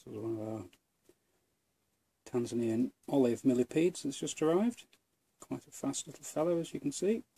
This is one of our Tanzanian olive millipedes that's just arrived. Quite a fast little fellow, as you can see.